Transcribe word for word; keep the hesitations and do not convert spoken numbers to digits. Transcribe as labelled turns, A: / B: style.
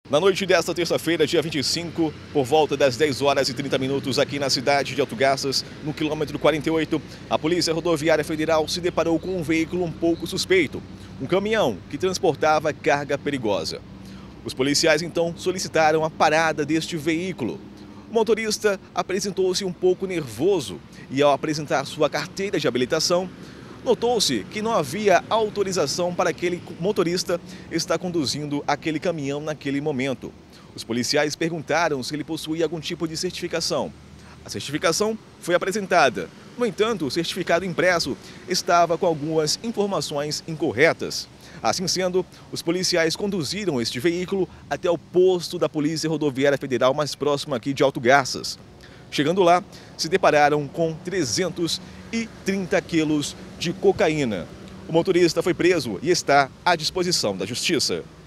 A: Na noite desta terça-feira, dia vinte e cinco, por volta das dez horas e trinta minutos, aqui na cidade de Autogarças, no quilômetro quarenta e oito, a Polícia Rodoviária Federal se deparou com um veículo um pouco suspeito, um caminhão que transportava carga perigosa. Os policiais então solicitaram a parada deste veículo. O motorista apresentou-se um pouco nervoso e, ao apresentar sua carteira de habilitação, notou-se que não havia autorização para aquele motorista estar conduzindo aquele caminhão naquele momento. Os policiais perguntaram se ele possuía algum tipo de certificação. A certificação foi apresentada. No entanto, o certificado impresso estava com algumas informações incorretas. Assim sendo, os policiais conduziram este veículo até o posto da Polícia Rodoviária Federal mais próximo aqui de Autogarças. Chegando lá, se depararam com trezentos e trinta quilos de cocaína. O motorista foi preso e está à disposição da Justiça.